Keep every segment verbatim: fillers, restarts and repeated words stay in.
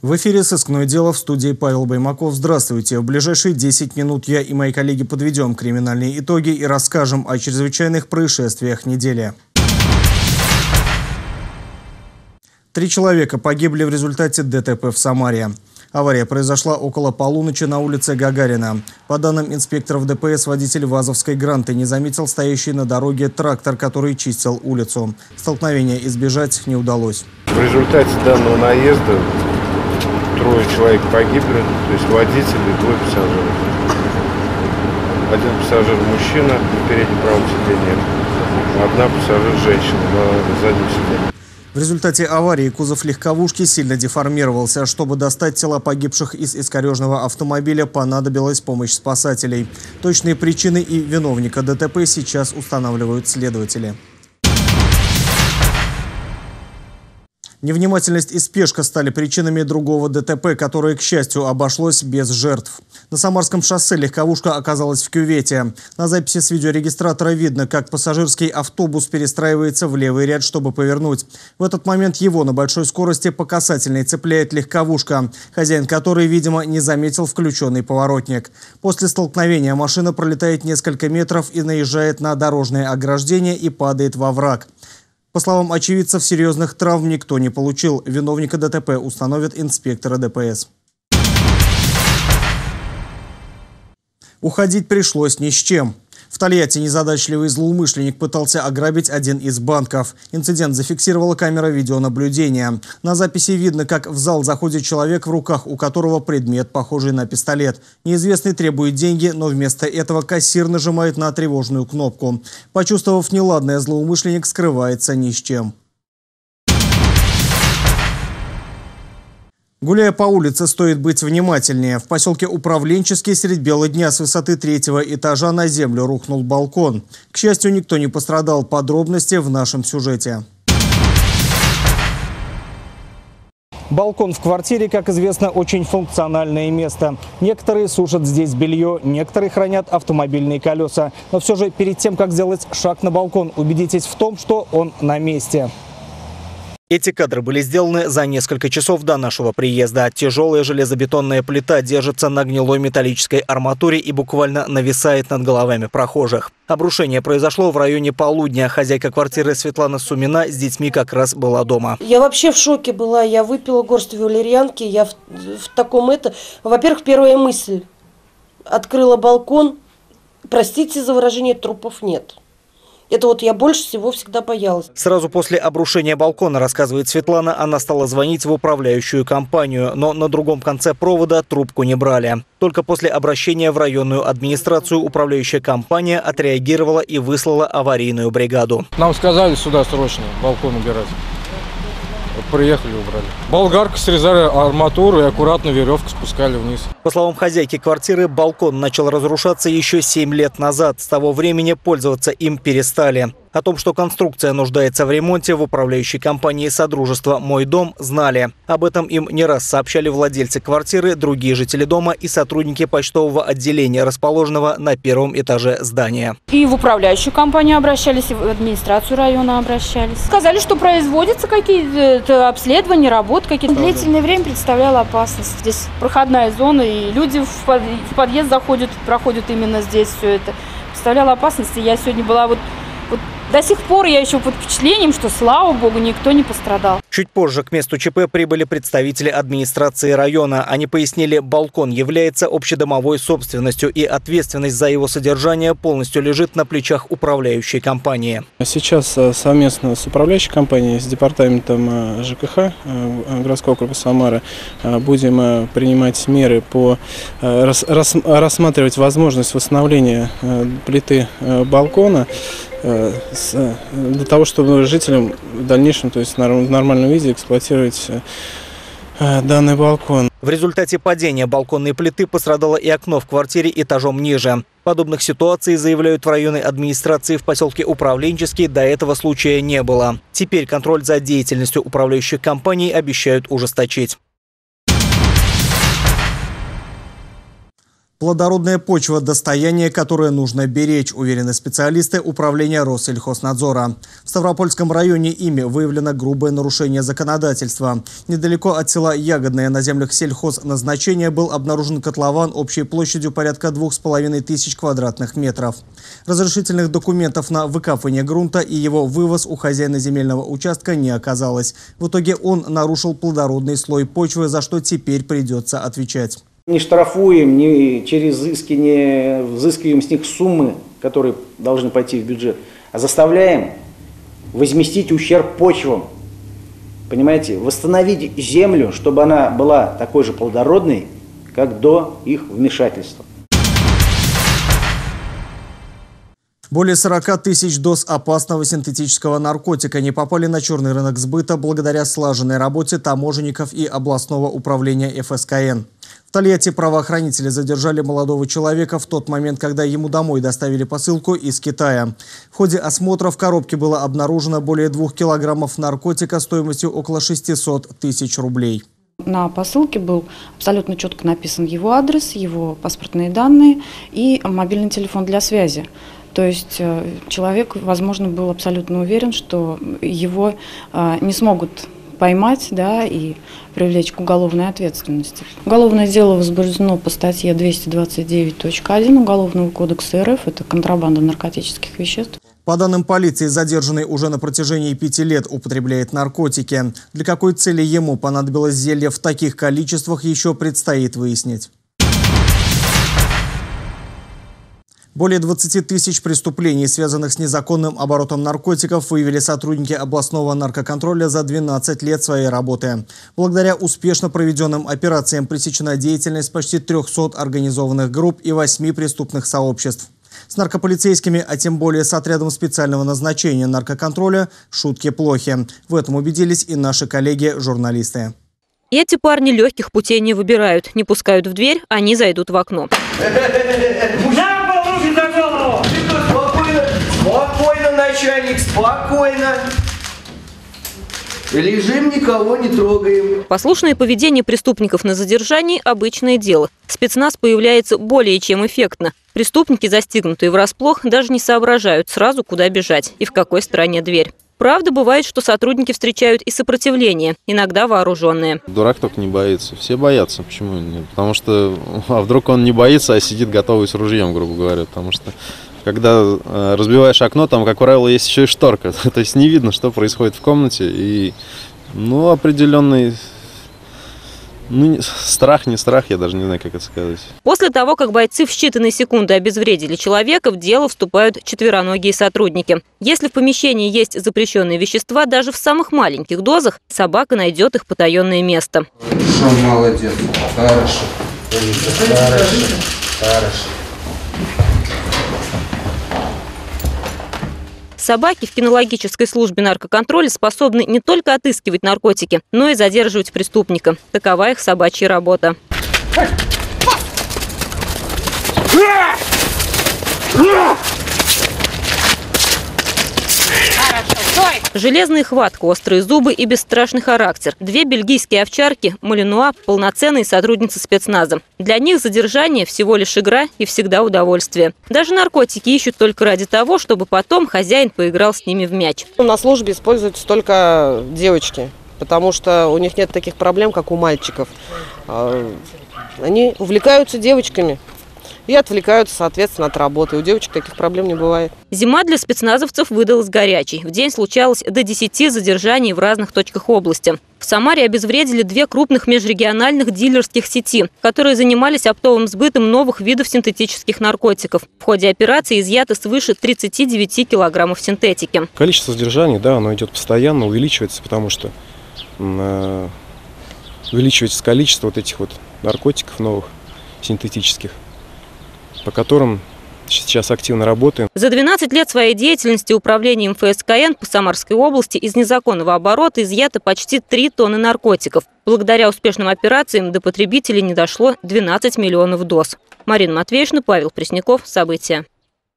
В эфире «Сыскное дело», в студии Павел Баймаков. Здравствуйте. В ближайшие десять минут я и мои коллеги подведем криминальные итоги и расскажем о чрезвычайных происшествиях недели. Три человека погибли в результате ДТП в Самаре. Авария произошла около полуночи на улице Гагарина. По данным инспекторов ДПС, водитель ВАЗовской «Гранты» не заметил стоящий на дороге трактор, который чистил улицу. Столкновения избежать не удалось. В результате данного наезда трое человек погибли, то есть водитель и двое пассажиров. Один пассажир мужчина на переднем правом сиденье, одна пассажир женщина на заднем сиденье. В результате аварии кузов легковушки сильно деформировался. Чтобы достать тела погибших из искореженного автомобиля, понадобилась помощь спасателей. Точные причины и виновника ДТП сейчас устанавливают следователи. Невнимательность и спешка стали причинами другого ДТП, которое, к счастью, обошлось без жертв. На Самарском шоссе легковушка оказалась в кювете. На записи с видеорегистратора видно, как пассажирский автобус перестраивается в левый ряд, чтобы повернуть. В этот момент его на большой скорости по касательной цепляет легковушка, хозяин которой, видимо, не заметил включенный поворотник. После столкновения машина пролетает несколько метров и наезжает на дорожное ограждение и падает во враг. По словам очевидцев, серьезных травм никто не получил. Виновника ДТП установят инспекторы ДПС. Уходить пришлось ни с чем. В Тольятти незадачливый злоумышленник пытался ограбить один из банков. Инцидент зафиксировала камера видеонаблюдения. На записи видно, как в зал заходит человек, в руках у которого предмет, похожий на пистолет. Неизвестный требует деньги, но вместо этого кассир нажимает на тревожную кнопку. Почувствовав неладное, злоумышленник скрывается ни с чем. Гуляя по улице, стоит быть внимательнее. В поселке Управленческий средь бела дня с высоты третьего этажа на землю рухнул балкон. К счастью, никто не пострадал. Подробности в нашем сюжете. Балкон в квартире, как известно, очень функциональное место. Некоторые сушат здесь белье, некоторые хранят автомобильные колеса. Но все же перед тем, как сделать шаг на балкон, убедитесь в том, что он на месте. Эти кадры были сделаны за несколько часов до нашего приезда. Тяжелая железобетонная плита держится на гнилой металлической арматуре и буквально нависает над головами прохожих. Обрушение произошло в районе полудня. Хозяйка квартиры Светлана Сумина с детьми как раз была дома. Я вообще в шоке была. Я выпила горсть валерьянки. Я в, в таком это... Во-первых, первая мысль. Открыла балкон. Простите за выражение, трупов нет. Это вот я больше всего всегда боялась. Сразу после обрушения балкона, рассказывает Светлана, она стала звонить в управляющую компанию, но на другом конце провода трубку не брали. Только после обращения в районную администрацию управляющая компания отреагировала и выслала аварийную бригаду. Нам сказали сюда срочно балкон убирать. Вот приехали, убрали. Болгаркой срезали арматуру и аккуратно веревку спускали вниз. По словам хозяйки квартиры, балкон начал разрушаться еще семь лет назад. С того времени пользоваться им перестали. О том, что конструкция нуждается в ремонте, в управляющей компании Содружества «Мой дом» знали. Об этом им не раз сообщали владельцы квартиры, другие жители дома и сотрудники почтового отделения, расположенного на первом этаже здания. И в управляющую компанию обращались, и в администрацию района обращались. Сказали, что производятся какие-то обследования, работы какие-то. Длительное время представляла опасность. Здесь проходная зона, и люди в подъезд заходят, проходят именно здесь все это. Представляла опасность, и я сегодня была вот... Вот до сих пор я еще под впечатлением, что, слава богу, никто не пострадал. Чуть позже к месту ЧП прибыли представители администрации района. Они пояснили, балкон является общедомовой собственностью, и ответственность за его содержание полностью лежит на плечах управляющей компании. Сейчас совместно с управляющей компанией, с департаментом ЖКХ городского округа Самары будем принимать меры по рассматривать возможность восстановления плиты балкона, для того, чтобы жителям в дальнейшем, то есть в нормальном виде, эксплуатировать данный балкон. В результате падения балконной плиты пострадало и окно в квартире этажом ниже. Подобных ситуаций, заявляют в районной администрации, в поселке Управленческий до этого случая не было. Теперь контроль за деятельностью управляющих компаний обещают ужесточить. Плодородная почва – достояние, которое нужно беречь, уверены специалисты управления Россельхознадзора. В Ставропольском районе ими выявлено грубое нарушение законодательства. Недалеко от села Ягодное на землях сельхозназначения был обнаружен котлован общей площадью порядка двух с половиной тысяч квадратных метров. Разрешительных документов на выкапывание грунта и его вывоз у хозяина земельного участка не оказалось. В итоге он нарушил плодородный слой почвы, за что теперь придется отвечать. Не штрафуем, не через изыски, не взыскиваем с них суммы, которые должны пойти в бюджет, а заставляем возместить ущерб почвам. Понимаете, восстановить землю, чтобы она была такой же плодородной, как до их вмешательства. Более сорока тысяч доз опасного синтетического наркотика не попали на черный рынок сбыта благодаря слаженной работе таможенников и областного управления эф эс ка эн. В Тольятти правоохранители задержали молодого человека в тот момент, когда ему домой доставили посылку из Китая. В ходе осмотра в коробке было обнаружено более двух килограммов наркотика стоимостью около шестисот тысяч рублей. На посылке был абсолютно четко написан его адрес, его паспортные данные и мобильный телефон для связи. То есть человек, возможно, был абсолютно уверен, что его не смогут поймать, да, и привлечь к уголовной ответственности. Уголовное дело возбуждено по статье двести двадцать девять точка один Уголовного кодекса эр эф, это контрабанда наркотических веществ. По данным полиции, задержанный уже на протяжении пяти лет употребляет наркотики. Для какой цели ему понадобилось зелье в таких количествах, еще предстоит выяснить. Более двадцати тысяч преступлений, связанных с незаконным оборотом наркотиков, выявили сотрудники областного наркоконтроля за двенадцать лет своей работы. Благодаря успешно проведенным операциям пресечена деятельность почти трёхсот организованных групп и восьми преступных сообществ. С наркополицейскими, а тем более с отрядом специального назначения наркоконтроля, шутки плохи. В этом убедились и наши коллеги-журналисты. Эти парни легких путей не выбирают. Не пускают в дверь, они зайдут в окно. Спокойно, спокойно, начальник, спокойно. Лежим, никого не трогаем. Послушное поведение преступников на задержании – обычное дело. Спецназ появляется более чем эффектно. Преступники, застигнутые врасплох, даже не соображают сразу, куда бежать и в какой стороне дверь. Правда, бывает, что сотрудники встречают и сопротивление, иногда вооруженные. Дурак только не боится. Все боятся. Почему нет? Потому что, а вдруг он не боится, а сидит готовый с ружьем, грубо говоря. Потому что, когда э, разбиваешь окно, там, как правило, есть еще и шторка. То есть не видно, что происходит в комнате. И, ну, определенный... Ну, страх, не страх, я даже не знаю, как это сказать. После того, как бойцы в считанные секунды обезвредили человека, в дело вступают четвероногие сотрудники. Если в помещении есть запрещенные вещества, даже в самых маленьких дозах, собака найдет их потаенное место. Хорошо, молодец. Хорошо. Хорошо. Хорошо. Собаки в кинологической службе наркоконтроля способны не только отыскивать наркотики, но и задерживать преступника. Такова их собачья работа. Железная хватка, острые зубы и бесстрашный характер. Две бельгийские овчарки, Малинуа, полноценные сотрудницы спецназа. Для них задержание всего лишь игра и всегда удовольствие. Даже наркотики ищут только ради того, чтобы потом хозяин поиграл с ними в мяч. На службе используются только девочки, потому что у них нет таких проблем, как у мальчиков. Они увлекаются девочками и отвлекаются, соответственно, от работы. У девочек таких проблем не бывает. Зима для спецназовцев выдалась горячей. В день случалось до десяти задержаний в разных точках области. В Самаре обезвредили две крупных межрегиональных дилерских сети, которые занимались оптовым сбытом новых видов синтетических наркотиков. В ходе операции изъято свыше тридцати девяти килограммов синтетики. Количество задержаний, да, оно идет постоянно, увеличивается, потому что э, увеличивается количество вот этих вот наркотиков новых, синтетических, по которым сейчас активно работаем. За двенадцать лет своей деятельности управлением эф эс ка эн по Самарской области из незаконного оборота изъято почти три тонны наркотиков. Благодаря успешным операциям до потребителей не дошло двенадцать миллионов доз. Марина Матвеевна, Павел Пресняков. События.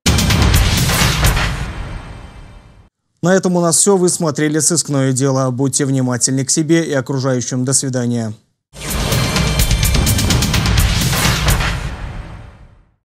На этом у нас все. Вы смотрели «Сыскное дело». Будьте внимательны к себе и окружающим. До свидания.